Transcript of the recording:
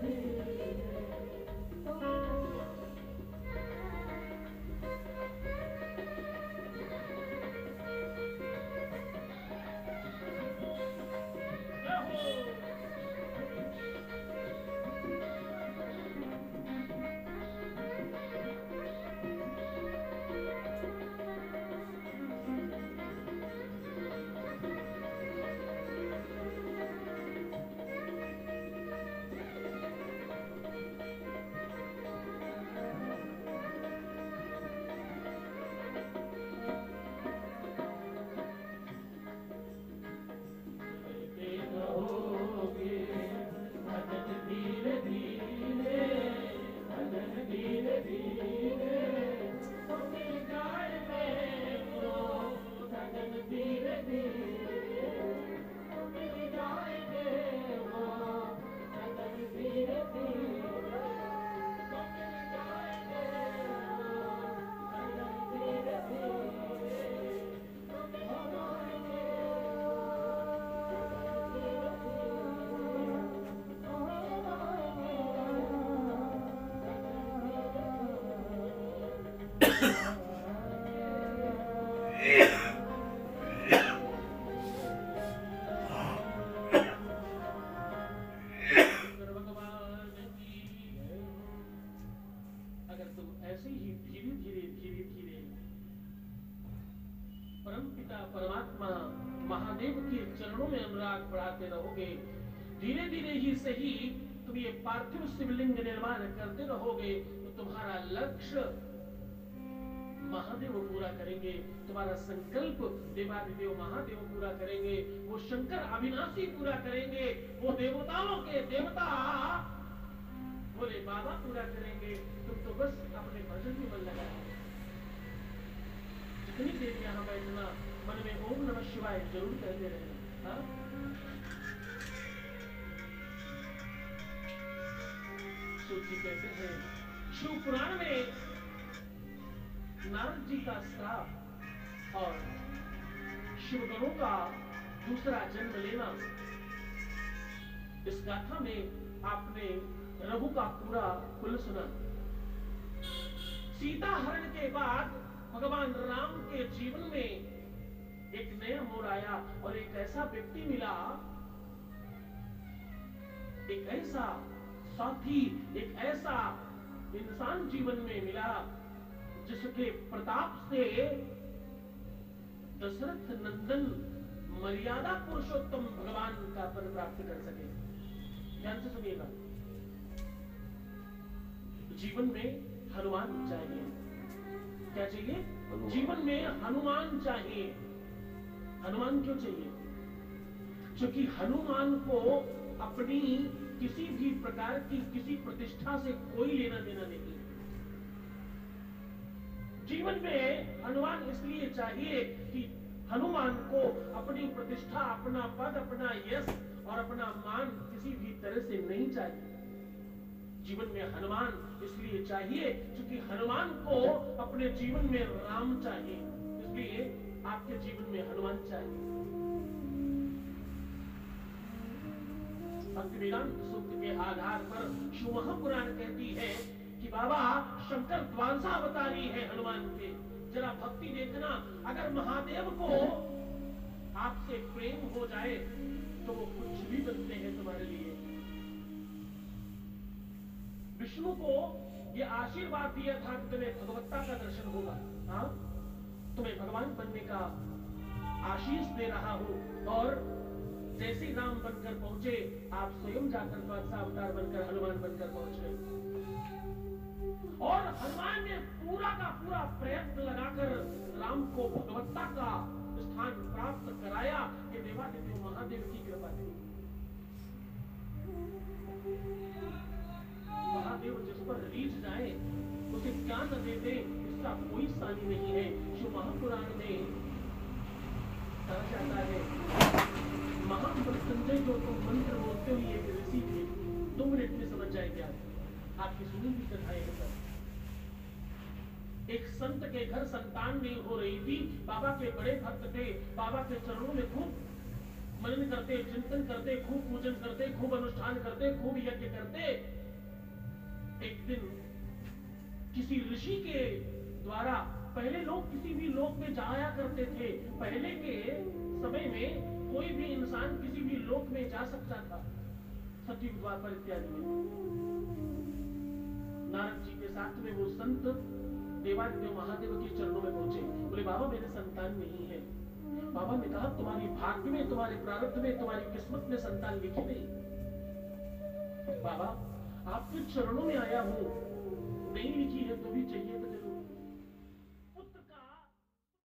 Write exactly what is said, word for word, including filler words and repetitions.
परमात्मा महादेव के चरणों में अनुराग बढ़ाते रहोगे, धीरे धीरे ही सही तुम ये पार्थिव शिवलिंग निर्माण करते रहोगे तो तुम्हारा लक्ष्य महादेव पूरा करेंगे, तुम्हारा संकल्प देवादिदेव महादेव पूरा करेंगे, वो शंकर अविनाशी पूरा करेंगे, वो देवताओं के देवता बोले बाबा पूरा करेंगे। तुम तो बस अपने भजन में मन लगाओ। जितनी देर यहाँ बैठना मन में ओम नमः शिवाय जरूर कहते रहना। सूची कहते हैं शिव पुराण में नारद जी का श्राप और शिवगणों का दूसरा जन्म लेना, इस गाथा में आपने रघु का पूरा कुल सुना। सीता हरण के बाद भगवान राम के जीवन में एक नया मोड़ आया और एक ऐसा व्यक्ति मिला, एक ऐसा साथी, एक ऐसा इंसान जीवन में मिला जिसके प्रताप से दशरथ नंदन मर्यादा पुरुषोत्तम भगवान का पद प्राप्त कर सके। ध्यान से सुनिएगा, जीवन में हनुमान चाहिए। क्या चाहिए? जीवन में हनुमान चाहिए। हनुमान क्यों चाहिए? क्योंकि हनुमान को अपनी किसी भी प्रकार की किसी प्रतिष्ठा से कोई लेना देना नहीं। जीवन में हनुमान इसलिए चाहिए कि हनुमान को अपनी प्रतिष्ठा, अपना पद, अपना यश और अपना मान किसी भी तरह से नहीं चाहिए। जीवन में हनुमान इसलिए चाहिए क्योंकि हनुमान को अपने जीवन में राम चाहिए, इसलिए आपके जीवन में हनुमान चाहिए। भक्ति वेदांत सूत्र के आधार पर शिव महापुराण कहती है कि बाबा शंकर द्वादशावतारी है हनुमान के। जरा भक्ति देखना, अगर महादेव को आपसे प्रेम हो जाए तो वो कुछ भी बनते हैं तुम्हारे लिए। विष्णु को ये आशीर्वाद दिया था कि तुम्हें भगवत्ता का दर्शन होगा। हाँ, तुम्हें भगवान बनने का आशीष दे रहा हूं। और जैसे राम बनकर पहुंचे, आप स्वयं जाकर द्वादशावतार बनकर हनुमान बनकर पहुंच गए। और हनुमान ने पूरा का पूरा प्रयत्न लगाकर राम को भगवत्ता का स्थान प्राप्त कराया। ये देवादिदेव महादेव की कृपा थी। महादेव जिस पर रीझ जाए उसे क्या न दे दे, इसका कोई सानी नहीं है। शिव महापुराण में कहा जाता है, महामृत्युंजय जो तुम मंत्र बोलते हुए एक ऋषि थे, दो मिनट में समझ जाए क्या आपकी सुनी भी कथाएं हैं सर। एक संत के घर संतान नहीं हो रही थी, बाबा के बड़े भक्त थे, बाबा के चरणों में खूब मनन भजन करते, चिंतन करते, खूब पूजन करते, खूब अनुष्ठान करते, खूब यज्ञ करते, एक दिन किसी ऋषि के द्वारा, पहले लोग किसी भी लोक में जाया करते थे, पहले के समय में कोई भी इंसान किसी भी लोक में जा सकता था, सतयुग द्वापर इत्यादि में। नारद जी के साथ में वो संत देवादिदेव महादेव के चरणों में पहुंचे, बोले बाबा मेरे संतान नहीं है। बाबा ने कहा तुम्हारी भाग्य में, तुम्हारे प्रारब्ध में, तुम्हारी किस्मत में संतान लिखी नहीं। बाबा आपके चरणों में आया हूं, नहीं लिखी है तो भी चाहिए